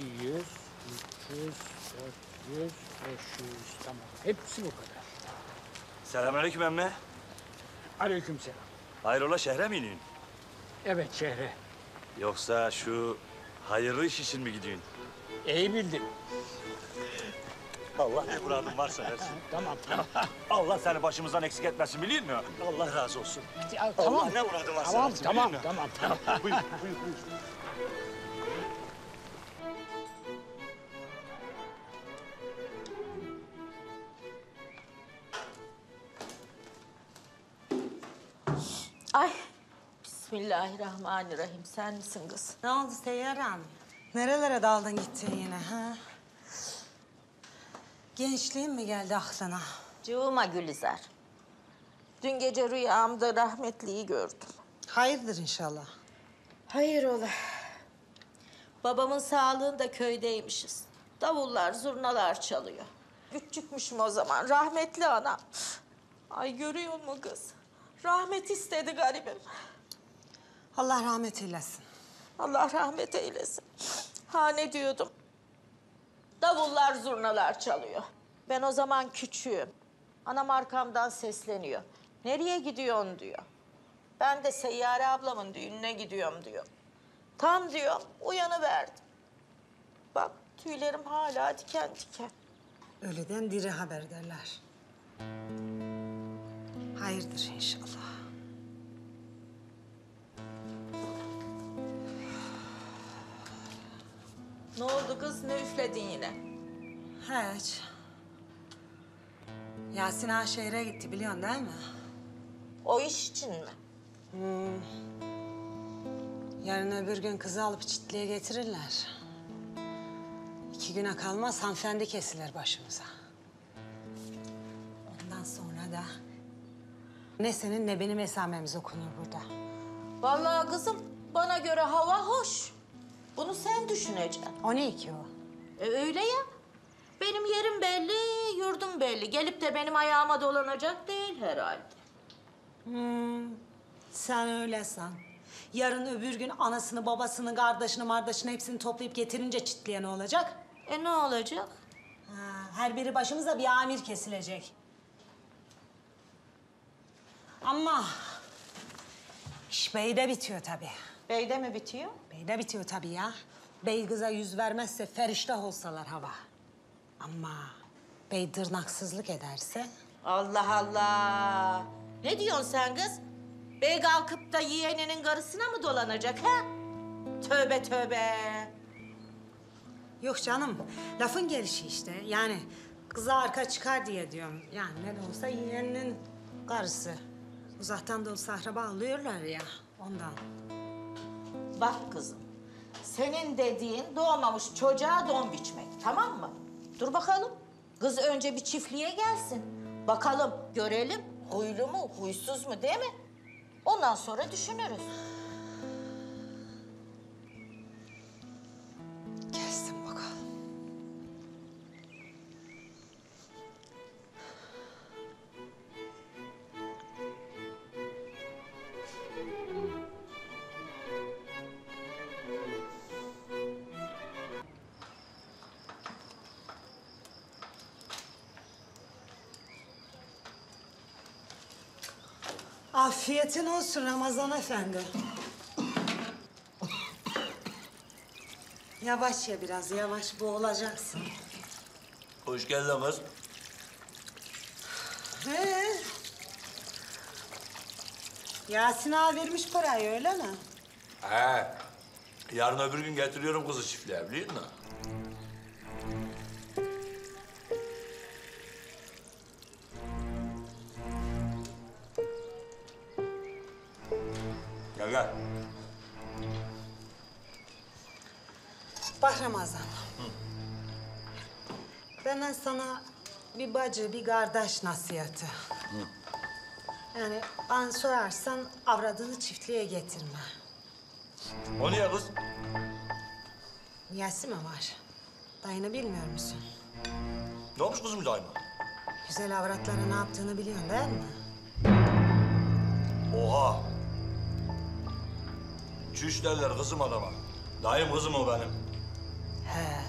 200, 300, 400, 500, tamam. Hepsi bu kadar. Selamünaleyküm emme. Aleykümselam. Hayrola şehre mi iniyorsun? Evet şehre. Yoksa şu hayırlı iş için mi gidiyorsun? İyi bildin. Allah ne muradın varsa versin. Tamam, tamam. Allah seni başımızdan eksik etmesin biliyor musun? Allah razı olsun. Ya, Allah ne muradın varsa tamam, versin tamam, biliyor musun? tamam, tamam. Buyur, buyur, buyur. Ay, Bismillahirrahmanirrahim. Sen misin kız? Ne oldu Seyyar Hanım? Nerelere daldın gittin yine ha? Gençliğin mi geldi aklına? Cıvıma Gülizar. Dün gece rüyamda rahmetliyi gördüm. Hayırdır inşallah. Hayır ola. Babamın sağlığında köydeymişiz. Davullar, zurnalar çalıyor. Küçükmüşüm o zaman. Rahmetli anam. Ay görüyor musun kız? Rahmet istedi garibim. Allah rahmet eylesin. Allah rahmet eylesin. Ha ne diyordum? Davullar, zurnalar çalıyor. Ben o zaman küçüğüm. Anam arkamdan sesleniyor. Nereye gidiyorsun diyor. Ben de Seyyare ablamın düğününe gidiyorum diyor. Tam diyorum uyanıverdim. Bak tüylerim hala diken diken. Ölüden diri haber derler. Hayırdır inşallah. Ne oldu kız? Ne üfledin yine? Hiç. Yasin ağa şehre gitti biliyorsun değil mi? O iş için mi? Yarın öbür gün kızı alıp çitliğe getirirler. 2 güne kalmaz hanımefendi kesilir başımıza. Ondan sonra da ne senin ne benim esamemiz okunur burada. Vallahi kızım bana göre hava hoş. Bunu sen düşüneceksin. O ne ki o? Öyle ya. Benim yerim belli, yurdum belli. Gelip de benim ayağıma dolanacak değil herhalde. Sen öyle san. Yarın öbür gün anasını, babasını, kardeşini, mardaşını hepsini toplayıp getirince çitliğe ne olacak? Ne olacak? Her biri başımıza bir amir kesilecek. Ama iş beyde bitiyor tabii. Beyde mi bitiyor? Beyde bitiyor tabii ya. Bey kıza yüz vermezse feriştah olsalar hava. Ama bey tırnaksızlık ederse... Allah Allah. Ne diyorsun sen kız? Bey kalkıp da yeğeninin karısına mı dolanacak ha? Tövbe tövbe. Yok canım, lafın gelişi işte. Yani kıza arka çıkar diye diyorum. Yani ne de olsa yeğeninin karısı. Uzaktan da olsa akraba alıyorlar ya, ondan. Bak kızım. Senin dediğin doğmamış çocuğa don biçmek, tamam mı? Dur bakalım. Kız önce bir çiftliğe gelsin. Bakalım, görelim. Huylu mu, huysuz mu değil mi? Ondan sonra düşünürüz. Gelsin bakalım. Afiyetin olsun Ramazan Efendi. Yavaş ye biraz, yavaş boğulacaksın. Hoş geldin kız. He. Yasin ağa vermiş parayı öyle mi? He. Yarın öbür gün getiriyorum kızı çiftliğe biliyor musun? Gel gel. Bak Ramazan. Benden sana bir bacı, bir kardeş nasihatı. Yani bana sorarsan avradını çiftliğe getirme. O niye kız? Niyesi mi var? Dayını bilmiyor musun? Ne olmuş kızım daima? Güzel avratlara ne yaptığını biliyorsun değil mi? Oha! Çüş derler kızım adama. Dayım kızım o benim. He.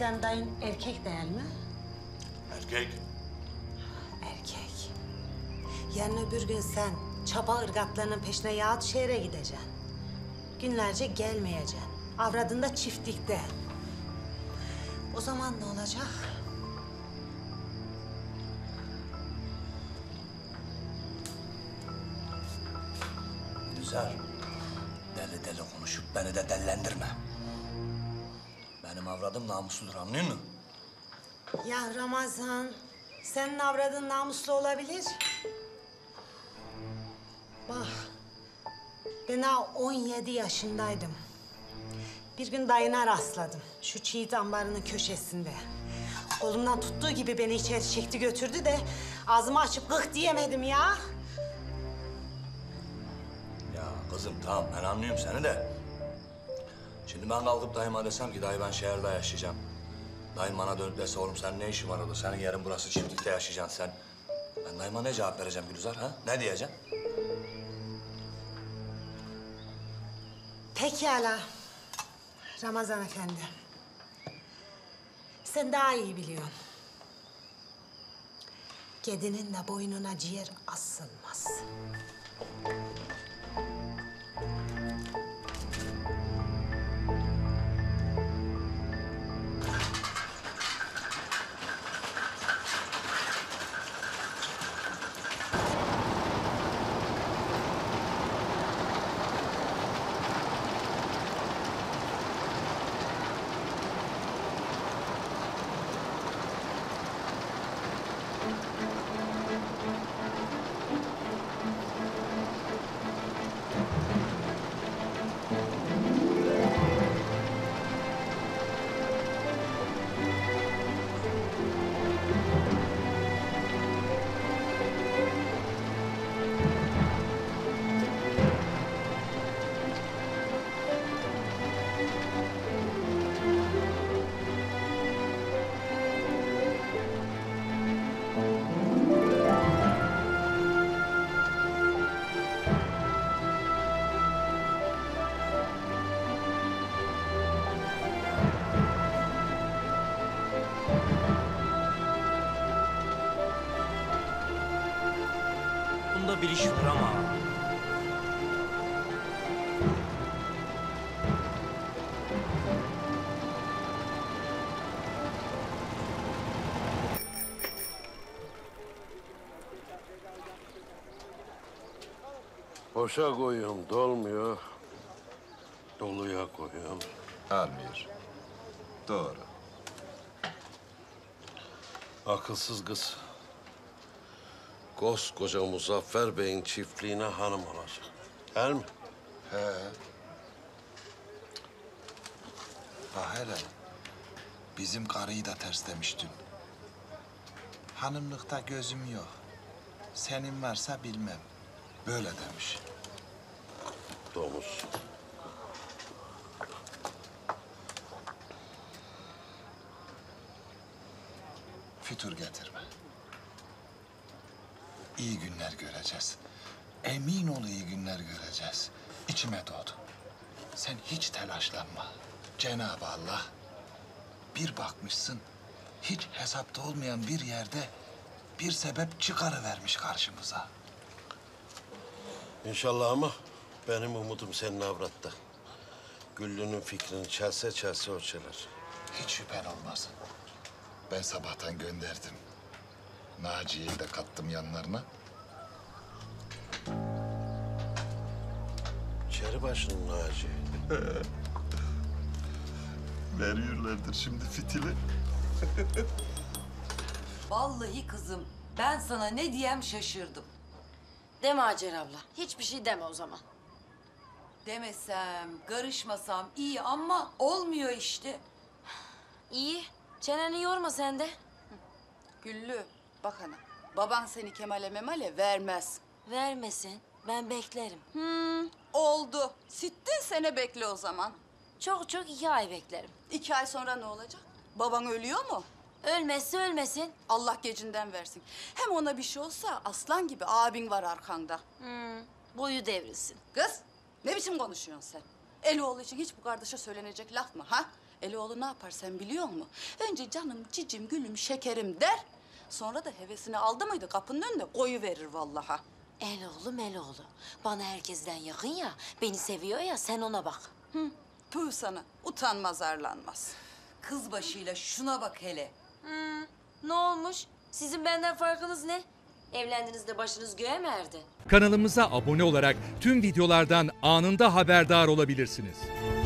Sen dayın erkek değil mi? Erkek. Erkek. Yarın öbür gün sen çapa ırgatlarının peşine yahut şehre gideceksin. Günlerce gelmeyeceksin. Avradında çiftlikte. O zaman ne olacak? Güzel. Deli deli konuşup beni de dellendirme. Benim avradım namusludur, anlıyor musun? Ya Ramazan, senin avradın namuslu olabilir. Bak, ben daha 17 yaşındaydım. Bir gün dayına rastladım. Şu çiğit ambarının köşesinde. Kolumdan tuttuğu gibi beni içeri çekti götürdü de ağzımı açıp gık diyemedim ya. Ya kızım tamam ben anlıyorum seni de. Şimdi ben kalkıp dayıma desem ki dayı ben şehirde yaşayacağım. Dayım bana dönüp dese oğlum senin ne işin var orada? Senin yerin burası çiftlikte yaşayacaksın sen. Ben dayıma ne cevap vereceğim Gülizar ha? Ne diyeceğim? Pekala. Ramazan Efendi. Sen daha iyi biliyorsun. Kedinin de boynuna ciğer asılmaz. Bunda bir iş var ama. Boşa koyuyorum, dolmuyor. Doluya koyuyorum. Almıyor. Doğru. Akılsız kız. Koskoca Muzaffer Bey'in çiftliğine hanım olacak. Değil mi? Ha hele. Bizim karıyı da terslemiş dün. Hanımlıkta gözüm yok. Senin varsa bilmem. Böyle demiş. Domuz. Fütur getirme. İyi günler göreceğiz. Emin ol iyi günler göreceğiz. İçime doğdu. Sen hiç telaşlanma. Cenab-ı Allah bir bakmışsın hiç hesapta olmayan bir yerde bir sebep çıkarıvermiş karşımıza. İnşallah ama benim umudum senin avratta. Güllü'nün fikrini çelse çelse o çeler. Hiç şüphen olmasın. Ben sabahtan gönderdim. Naciye'yi de kattım yanlarına. Çeribaşı'nın Naci. Veriyorlardır şimdi fitili. Vallahi kızım ben sana ne diyem şaşırdım. Deme Hacer abla. Hiçbir şey deme o zaman. Demesem, karışmasam iyi ama olmuyor işte. İyi. Çeneni yorma sen de. Güllü, bak ana. Baban seni Kemal'e memale vermez. Vermesin. Ben beklerim. Oldu. Sittin sene bekle o zaman. Çok 2 ay beklerim. 2 ay sonra ne olacak? Baban ölüyor mu? Ölmezse ölmesin. Allah gecinden versin. Hem ona bir şey olsa aslan gibi abin var arkanda. Boyu devrilsin. Kız, ne biçim konuşuyorsun sen? Eloğlu için hiç bu kardeşe söylenecek laf mı ha? Eloğlu ne yapar sen biliyor musun? Önce canım, cicim, gülüm, şekerim der. Sonra da hevesini aldı mıydı kapının önünde koyuverir vallaha. Eloğlu. Bana herkesten yakın ya, beni seviyor ya, sen ona bak. Tüh sana, utanmaz arlanmaz. Kız başıyla şuna bak hele. Ne olmuş? Sizin benden farkınız ne? Evlendiğinizde başınız göğe mi erdi? Kanalımıza abone olarak tüm videolardan anında haberdar olabilirsiniz.